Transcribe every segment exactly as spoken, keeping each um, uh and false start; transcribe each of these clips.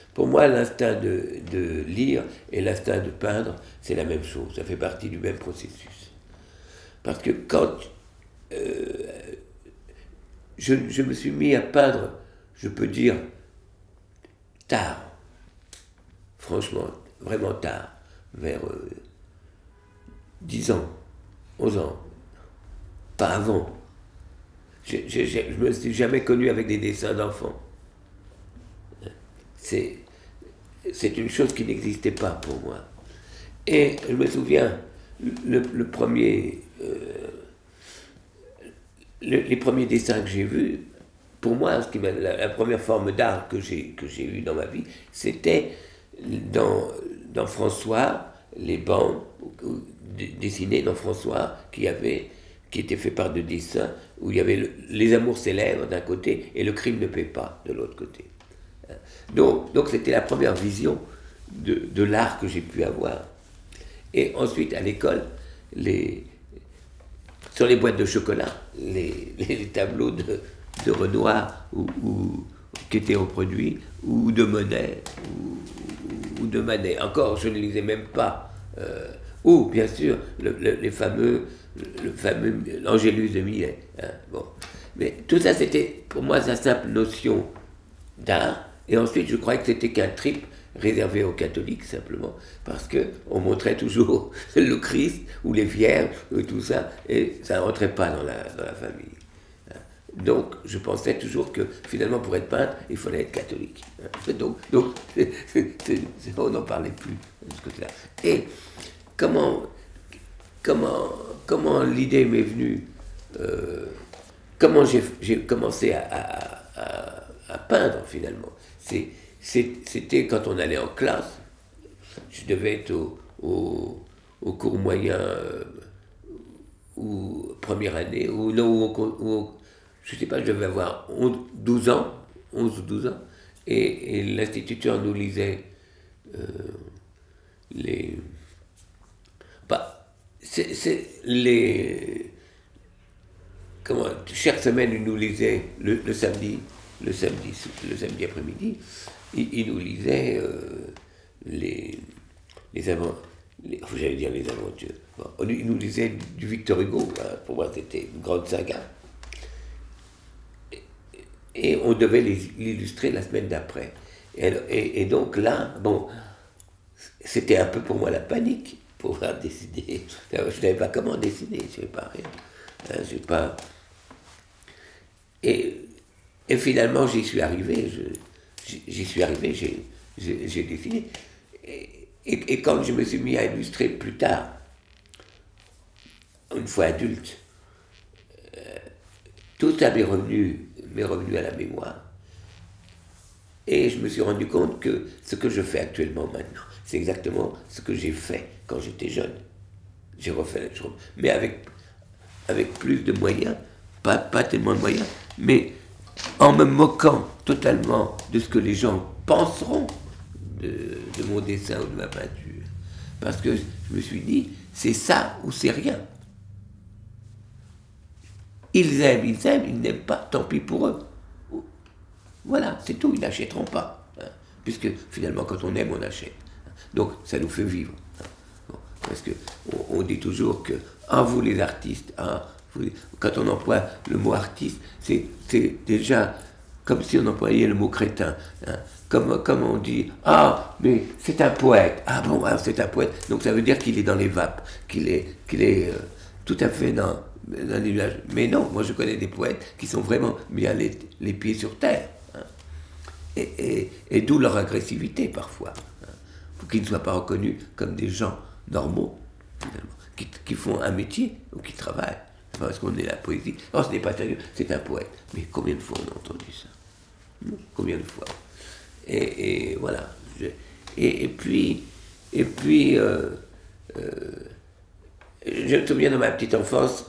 Pour moi, l'instinct de, de lire et l'instinct de peindre, c'est la même chose, ça fait partie du même processus. Parce que quand euh, je, je me suis mis à peindre, je peux dire, tard, franchement, vraiment tard, vers euh, dix ans, onze ans, pas avant. Je ne me suis jamais connu avec des dessins d'enfants. C'est, c'est une chose qui n'existait pas pour moi. Et je me souviens, le, le premier, euh, le, les premiers dessins que j'ai vus, pour moi, ce qui m'a, la, la première forme d'art que j'ai, que j'ai eue dans ma vie, c'était dans, dans François, les bandes dessinées dans François, qui, avait, qui étaient faits par de dessins, où il y avait le, les amours célèbres d'un côté et le crime ne paie pas de l'autre côté. Donc, donc c'était la première vision de, de l'art que j'ai pu avoir. Et ensuite, à l'école, les, sur les boîtes de chocolat, les, les, les tableaux de, de Renoir ou, ou, qui étaient reproduits, ou de Monet, ou, ou de Manet. Encore, je ne lisais même pas. Euh, ou, bien sûr, le, le, les fameux, le fameux l'Angélus de Millet. Hein, bon. Mais tout ça, c'était pour moi sa simple notion d'art. Et ensuite, je croyais que c'était qu'un trip réservé aux catholiques, simplement, parce qu'on montrait toujours le Christ ou les vierges, ou tout ça, et ça ne rentrait pas dans la, dans la famille. Donc, je pensais toujours que, finalement, pour être peintre, il fallait être catholique. Donc, donc c'est, c'est, c'est, on n'en parlait plus de ce côté-là. Et comment, comment, comment l'idée m'est venue, euh, comment j'ai, j'ai commencé à, à, à, à peindre, finalement. C'est, c'est, c'était quand on allait en classe, je devais être au, au, au cours moyen, euh, ou première année, ou non, ou, ou, ou je ne sais pas, je devais avoir onze, douze ans, onze ou douze ans, et, et l'instituteur nous lisait euh, les... Bah, c'est, c'est les... Comment, chaque semaine, il nous lisait le, le samedi, le samedi, le samedi après-midi, il, il nous lisait euh, les, les avant, les, j'allais dire les aventures. Bon, il nous lisait du Victor Hugo, hein, pour moi c'était une grande saga. Et, et on devait les, l'illustrer la semaine d'après. Et, et, et donc là, bon, c'était un peu pour moi la panique, pour pouvoir dessiner. Je ne savais pas comment dessiner, je ne savais pas rien. Hein, je sais pas. Et, et finalement, j'y suis arrivé, je, j'y suis arrivé, j'ai, j'ai, j'ai dessiné. Et, et, et quand je me suis mis à illustrer plus tard, une fois adulte, euh, tout ça m'est revenu, m'est revenu à la mémoire. Et je me suis rendu compte que ce que je fais actuellement maintenant, c'est exactement ce que j'ai fait quand j'étais jeune. J'ai refait la chose, mais avec, avec plus de moyens, pas, pas tellement de moyens, mais en me moquant totalement de ce que les gens penseront de, de mon dessin ou de ma peinture. Parce que je me suis dit, c'est ça ou c'est rien. Ils aiment, ils aiment, ils n'aiment pas, tant pis pour eux. Voilà, c'est tout, ils n'achèteront pas. Hein, puisque finalement, quand on aime, on achète. Donc, ça nous fait vivre. Hein, bon, parce qu'on on dit toujours que, ah, vous les artistes, ah, vous, quand on emploie le mot artiste, c'est, c'est déjà comme si on employait le mot crétin. Hein, comme, comme on dit, ah, mais c'est un poète. Ah bon, alors c'est un poète. Donc ça veut dire qu'il est dans les vapes, qu'il est, qu'il est euh, tout à fait dans, dans les nuages. Mais non, moi je connais des poètes qui sont vraiment bien les, les pieds sur terre. Et, et, et d'où leur agressivité parfois, hein, pour qu'ils ne soient pas reconnus comme des gens normaux, finalement, qui, qui font un métier ou qui travaillent. Parce qu'on est la poésie. Oh, ce n'est pas sérieux, c'est un poète. Mais combien de fois on a entendu ça? Combien de fois? Et, et voilà. Je, et, et puis, et puis euh, euh, je me souviens dans ma petite enfance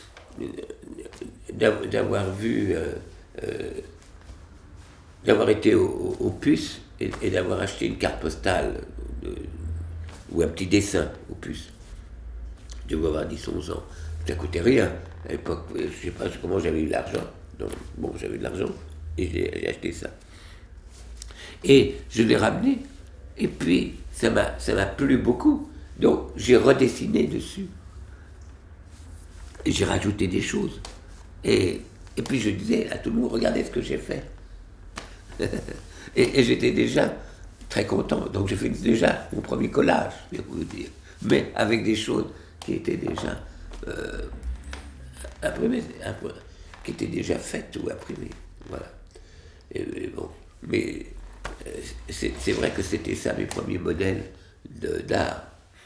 d'avoir vu. Euh, euh, d'avoir été au, au, au puce et, et d'avoir acheté une carte postale de, ou un petit dessin au puce. Je devais avoir dix onze ans. Ça ne coûtait rien. À l'époque, je ne sais pas comment j'avais eu l'argent. Donc, bon, j'avais de l'argent et j'ai, j'ai acheté ça. Et je l'ai ramené, et puis ça m'a ça m'a plu beaucoup. Donc j'ai redessiné dessus. Et j'ai rajouté des choses. Et, et puis je disais à tout le monde, regardez ce que j'ai fait. et et j'étais déjà très content. Donc j'ai fait déjà mon premier collage, je vais vous dire. Mais avec des choses qui étaient déjà euh, imprimées, imprimées, qui étaient déjà faites ou imprimées. Voilà. Et, et bon. Mais euh, c'est, c'est vrai que c'était ça mes premiers modèles de, d'art.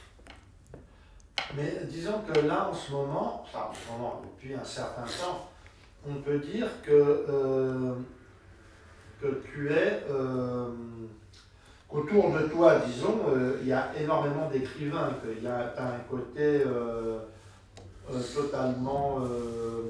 Mais disons que là, en ce moment, enfin en ce moment, depuis un certain temps, on peut dire que, euh, que tu es, euh, qu'autour de toi, disons, euh, il y a énormément d'écrivains, qu'il y a un côté euh, euh, totalement... Euh,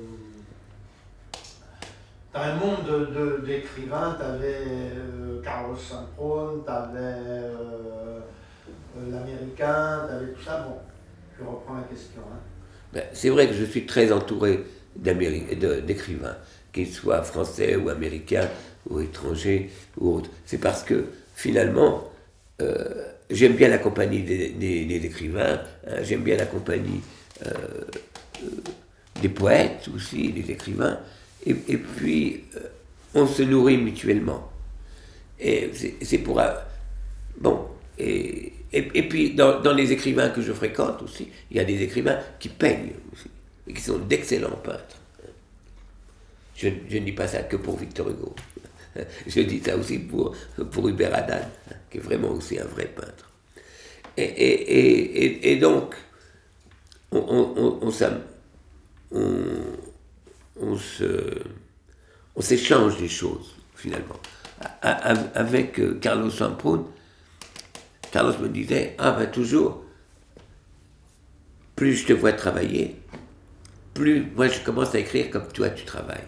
t'as un monde de, de, d'écrivains, t'avais euh, Carlos Saint-Prone, t'avais euh, euh, l'américain, t'avais tout ça, bon. Je reprends la question. Hein. Ben, c'est vrai que je suis très entouré de, d'écrivains, qu'ils soient français ou américains ou étrangers ou autres. C'est parce que finalement, euh, j'aime bien la compagnie des, des, des écrivains, hein, j'aime bien la compagnie euh, euh, des poètes aussi, des écrivains, et, et puis euh, on se nourrit mutuellement. Et c'est, c'est pour... Un, bon, et... Et, et puis, dans, dans les écrivains que je fréquente aussi, il y a des écrivains qui peignent aussi, et qui sont d'excellents peintres. Je, je ne dis pas ça que pour Victor Hugo. Je dis ça aussi pour, pour Hubert Haddad, qui est vraiment aussi un vrai peintre. Et, et, et, et, et donc, on, on, on, on, on, se, on s'échange des choses, finalement. Avec Carlos Saint-Prone, Carlos me disait, ah ben toujours, plus je te vois travailler, plus moi je commence à écrire comme toi tu travailles.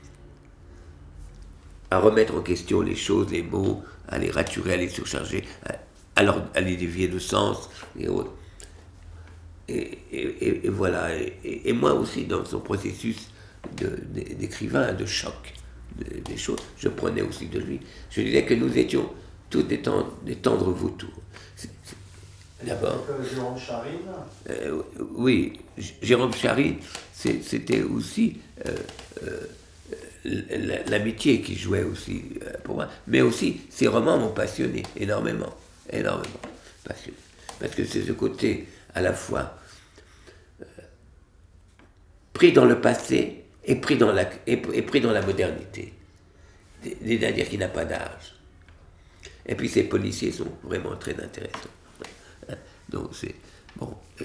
À remettre en question les choses, les mots, à les raturer, à les surcharger, à, leur, à les dévier de sens et autres. Et, et, et voilà, et, et moi aussi dans son processus de, de, d'écrivain, de choc, de, des choses, je prenais aussi de lui. Je disais que nous étions tous des, tendres, des tendres vautours. C'est, c'est, d'abord. Jérôme Charine euh, Oui, Jérôme Charine, c'est, c'était aussi euh, euh, l'amitié qui jouait aussi euh, pour moi. Mais aussi, ces romans m'ont passionné énormément, énormément passionné. Parce que c'est ce côté à la fois euh, pris dans le passé et pris dans la, et, et pris dans la modernité. C'est-à-dire qu'il n'a pas d'âge. Et puis ces policiers sont vraiment très intéressants. Donc c'est bon. Euh,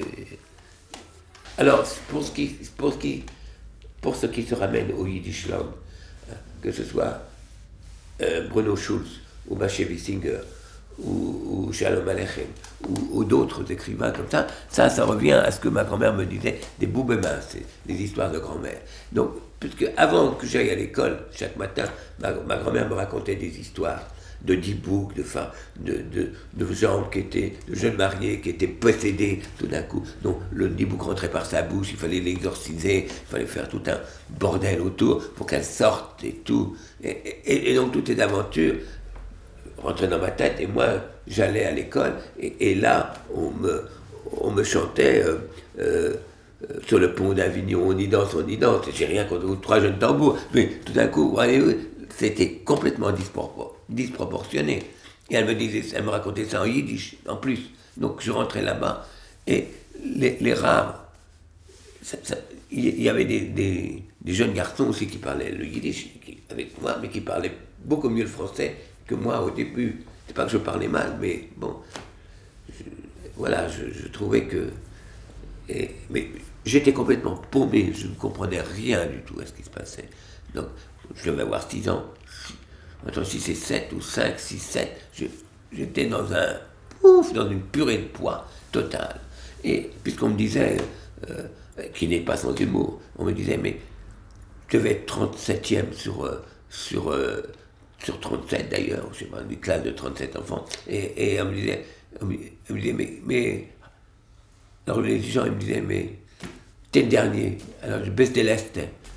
alors pour ce qui pour ce qui pour ce qui se ramène au Yiddishland, hein, que ce soit euh, Bruno Schulz ou Bashevis Singer ou, ou Shalom Aleichem ou, ou d'autres écrivains comme ça, ça ça revient à ce que ma grand-mère me disait des boubemins, c'est des histoires de grand-mère. Donc puisque avant que j'aille à l'école chaque matin, ma, ma grand-mère me racontait des histoires de dibouks, de, de, de, de gens qui étaient, de jeunes mariés qui étaient possédés tout d'un coup. Donc le dibouk rentrait par sa bouche, il fallait l'exorciser, il fallait faire tout un bordel autour pour qu'elle sorte et tout. Et, et, et donc toutes ces aventures rentraient dans ma tête et moi j'allais à l'école et, et là on me, on me chantait euh, euh, sur le pont d'Avignon, on y danse, on y danse. J'ai rien contre trois jeunes tambours, mais tout d'un coup, voyez-vous, c'était complètement disproportionné. Et elle me disait, elle me racontait ça en yiddish, en plus. Donc je rentrais là-bas, et les, les rares, ça, ça, il y avait des, des, des jeunes garçons aussi qui parlaient le yiddish qui, avec moi, mais qui parlaient beaucoup mieux le français que moi au début. C'est pas que je parlais mal, mais bon, je, voilà, je, je trouvais que... Et, mais j'étais complètement paumé, je ne comprenais rien du tout à ce qui se passait. Donc, je devais avoir six ans, entre six et sept, ou cinq, six, sept, je, j'étais dans un, pouf, dans une purée de poids totale. Et puisqu'on me disait, euh, qui n'est pas sans humour, on me disait, mais je devais être trente-septième sur, euh, sur, euh, sur trente-sept d'ailleurs, je sais pas, une classe de trente-sept enfants, et, et on me disait, on me, on me disait mais, mais, alors les gens ils me disaient, mais t'es le dernier, alors je baisse des lestes,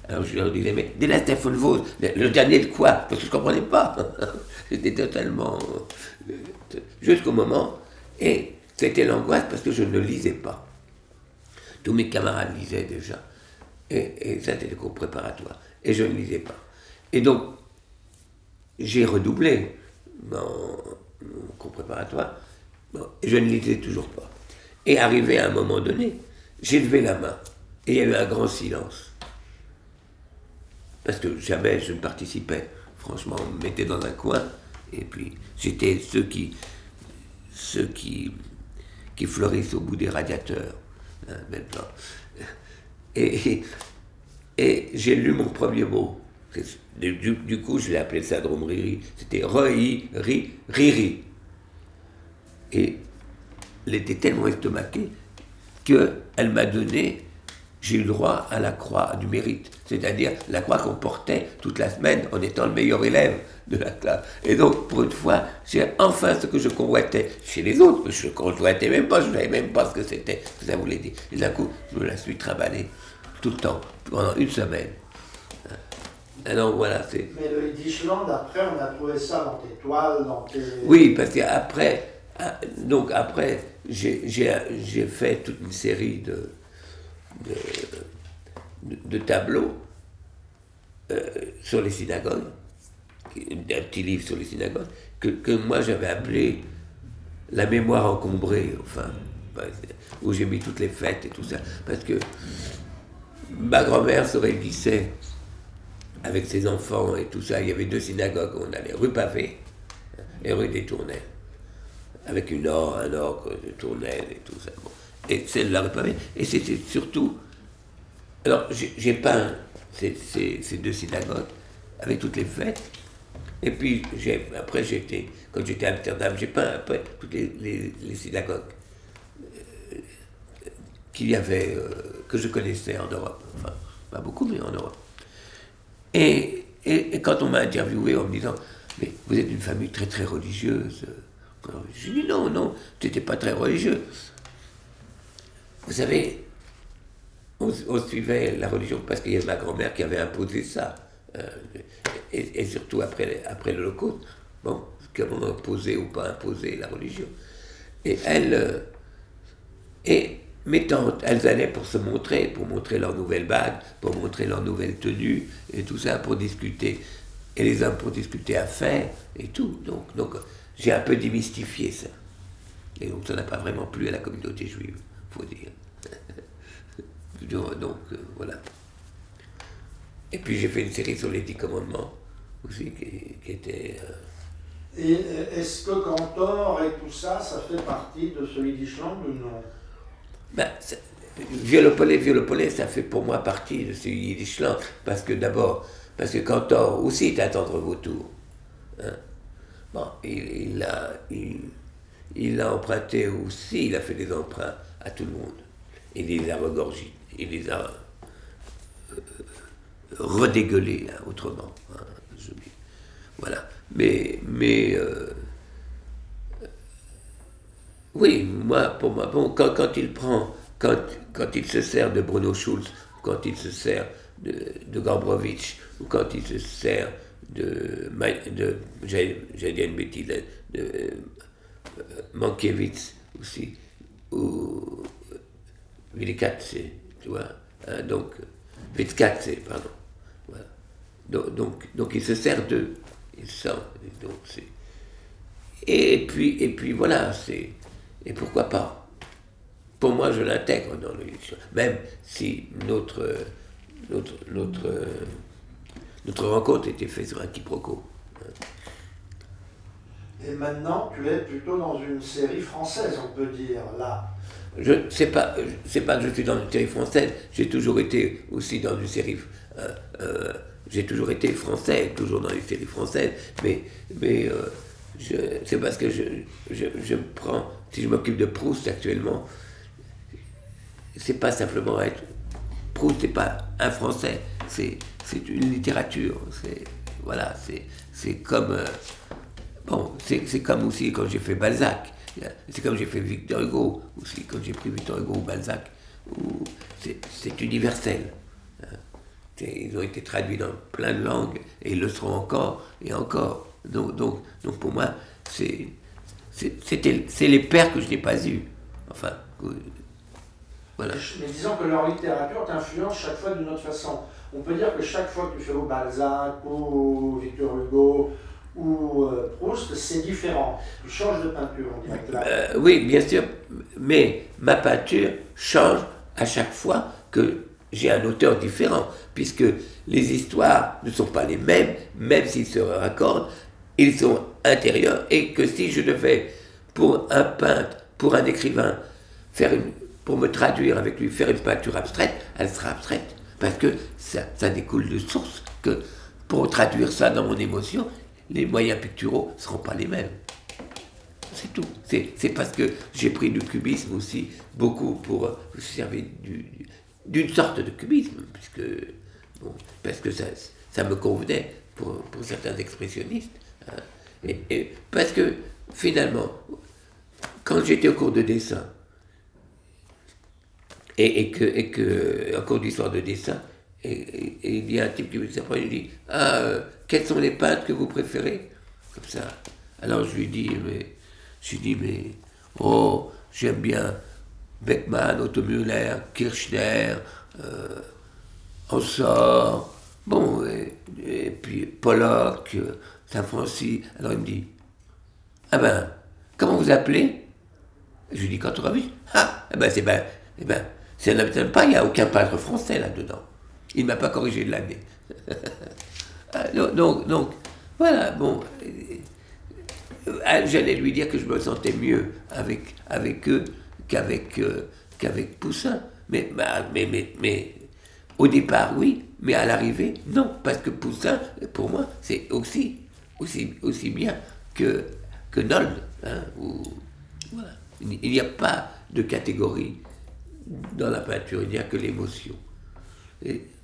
Alors je leur disais, mais dès la von Vos, le, le dernier de quoi? Parce que je ne comprenais pas. J'étais totalement... Jusqu'au moment, et c'était l'angoisse parce que je ne lisais pas. Tous mes camarades lisaient déjà. Et, et ça, c'était le cours préparatoire. Et je ne lisais pas. Et donc, j'ai redoublé mon, mon cours préparatoire. Bon, et je ne lisais toujours pas. Et arrivé à un moment donné, j'ai levé la main. Et il y a eu un grand silence. Parce que jamais je ne participais. Franchement, on me mettait dans un coin. Et puis, j'étais ceux qui, ceux qui, qui fleurissent au bout des radiateurs. Hein, maintenant. Et, et, et j'ai lu mon premier mot. Du, du coup, je l'ai appelé syndrome Riri. C'était Roi, Ri, Riri. Et elle était tellement estomaquée qu'elle m'a donné, j'ai eu le droit à la croix du mérite. C'est-à-dire la croix qu'on portait toute la semaine en étant le meilleur élève de la classe. Et donc, pour une fois, j'ai enfin ce que je convoitais chez les autres. Je ne convoitais même pas, je ne savais même pas ce que c'était, ce que ça voulait dire. Et d'un coup, je me la suis trimballée tout le temps, pendant une semaine. Alors voilà, c'est... Mais le Yiddishland, après, on a trouvé ça dans tes toiles, dans tes... Oui, parce qu'après, donc après, j'ai, j'ai, j'ai fait toute une série de, de, de, de tableaux euh, sur les synagogues, un petit livre sur les synagogues, que, que moi j'avais appelé La mémoire encombrée, enfin, où j'ai mis toutes les fêtes et tout ça, parce que ma grand-mère se réunissait avec ses enfants et tout ça. Il y avait deux synagogues, on allait rue Pavée et rue des Tournelles, avec une or, un orgue de Tournelles et tout ça. Bon. Et celle-là, rue Pavée, et c'était surtout... Alors, j'ai, j'ai peint ces, ces, ces deux synagogues avec toutes les fêtes, et puis j'ai, après, j'étais, quand j'étais à Amsterdam, j'ai peint après toutes les, les, les synagogues euh, qu'il y avait, euh, que je connaissais en Europe, enfin, pas beaucoup, mais en Europe. Et, et, et quand on m'a interviewé en me disant « Mais vous êtes une famille très très religieuse », j'ai dit « Non, non, tu n'étais pas très religieux. » Vous savez, on, on suivait la religion parce qu'il y avait ma grand-mère qui avait imposé ça. Euh, et, et surtout après, après l'Holocauste, bon, comment imposer ou pas imposer la religion. Et elle... Euh, et, mes tantes, elles allaient pour se montrer, pour montrer leur nouvelle bague, pour montrer leur nouvelle tenue, et tout ça, pour discuter. Et les hommes pour discuter affaires, et tout. Donc, donc j'ai un peu démystifié ça. Et donc, ça n'a pas vraiment plu à la communauté juive, il faut dire. donc, euh, voilà. Et puis, j'ai fait une série sur les dix commandements, aussi, qui, qui était... Euh... Et est-ce que Cantor et tout ça, ça fait partie de ce Yiddishland ou non? Ben, Violopollet, Violopollet, ça fait pour moi partie de ce Yiddishland, parce que d'abord, parce que Cantor aussi est à attendre vos tours. Hein. Bon, il, il, a, il, il a emprunté aussi, il a fait des emprunts à tout le monde. Il les a regorgés, il les a euh, redégueulés, hein, autrement. Hein, je, voilà. Mais, mais euh, oui, moi, pour moi, bon, quand, quand il prend, quand, quand il se sert de Bruno Schulz, quand il se sert de, de Gombrowicz, ou quand il se sert de, de j'ai, j'ai dit une bêtise, de, de euh, Mankiewicz aussi, ou Witkatze, tu vois, hein, donc, Witkatze, pardon, voilà. Donc, donc, donc il se sert d'eux, il sent, donc c'est... Et puis, et puis voilà, c'est... Et pourquoi pas? Pour moi, je l'intègre dans l'élection. Même si notre, notre, notre, notre rencontre était faite sur un quiproquo. Et maintenant, tu es plutôt dans une série française, on peut dire, là. Je ne sais pas, c'est pas que je suis dans une série française, j'ai toujours été aussi dans une série... Euh, euh, j'ai toujours été français, toujours dans les séries françaises, mais... mais euh, Je, c'est parce que je, je, je prends, si je m'occupe de Proust actuellement, c'est pas simplement être. Proust n'est pas un français, c'est, c'est une littérature. C'est, voilà, c'est, c'est comme. Euh, bon, c'est, c'est comme aussi quand j'ai fait Balzac, c'est comme j'ai fait Victor Hugo, aussi quand j'ai pris Victor Hugo ou Balzac, où c'est, c'est universel. ils ont été traduits dans plein de langues et ils le seront encore et encore. Donc, donc, donc pour moi, c'est, c'était, c'est les pères que je n'ai pas eus. Enfin, voilà. Mais disons que leur littérature t'influence chaque fois d'une autre façon. On peut dire que chaque fois que tu fais au Balzac ou Victor Hugo ou euh, Proust, c'est différent. Tu changes de peinture, on dirait que là. Euh, oui, bien sûr, mais ma peinture change à chaque fois que j'ai un auteur différent, puisque les histoires ne sont pas les mêmes, même s'ils se raccordent, ils sont intérieurs, et que si je devais, pour un peintre, pour un écrivain, faire une, pour me traduire avec lui, faire une peinture abstraite, elle sera abstraite, parce que ça, ça découle de source, que pour traduire ça dans mon émotion, les moyens picturaux ne seront pas les mêmes. C'est tout. C'est, c'est parce que j'ai pris du cubisme aussi, beaucoup pour euh, servir du, d'une sorte de cubisme, puisque, bon, parce que ça, ça me convenait pour, pour certains expressionnistes. Hein, et, et parce que, finalement, quand j'étais au cours de dessin, et, et, que, et que, en cours d'histoire de dessin, et, et, et il y a un type qui me dit, il dit, ah, euh, quels sont les peintres que vous préférez? Comme ça. Alors je lui dis, mais, je lui dis, mais, oh, j'aime bien Beckmann, Otto Müller, Kirchner, euh, Ensor, bon, et, et puis Pollock, Saint-Francis. Alors il me dit, ah ben, comment vous appelez? Je lui dis, quand on a vu, ah, eh ben c'est ben, eh ben, ça n'aime pas, il n'y a aucun peintre français là-dedans. Il ne m'a pas corrigé de l'année. donc, donc, voilà, bon, j'allais lui dire que je me sentais mieux avec, avec eux qu'avec, euh, qu'avec Poussin. Mais, mais, mais, mais au départ, oui, mais à l'arrivée, non, parce que Poussin, pour moi, c'est aussi, aussi, aussi bien que, que Nolde. Hein, ou, voilà. Il n'y a pas de catégorie dans la peinture, il n'y a que l'émotion. Et